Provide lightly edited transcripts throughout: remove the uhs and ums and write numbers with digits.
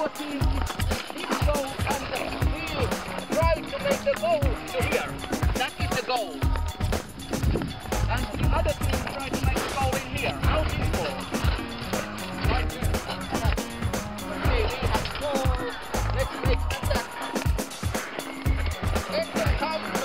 our team is goal and we try to make the goal to here. That is the goal. And the other team try to make the goal in here. Out in goal. Right here. Okay, we have goal. Let's make that. Enter comes.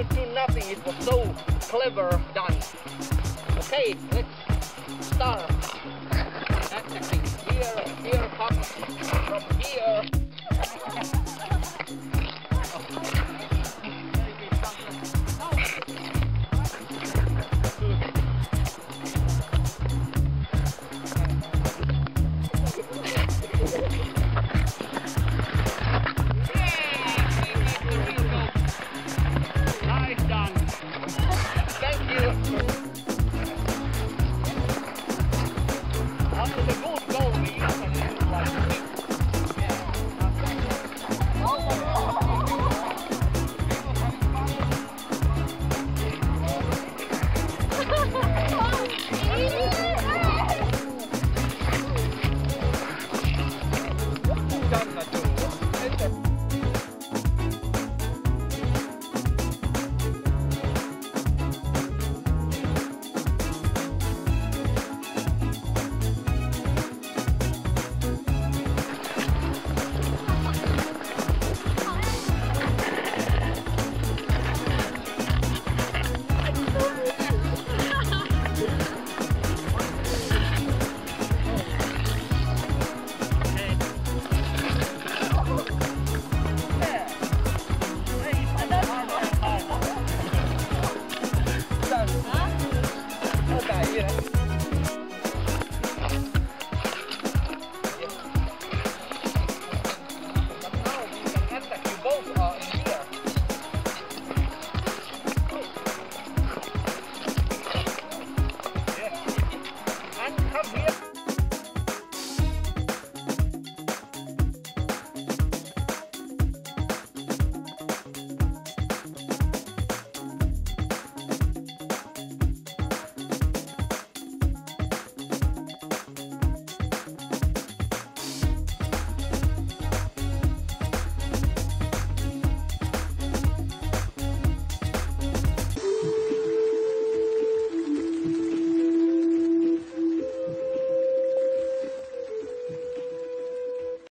It was so clever done. Okay, let's start.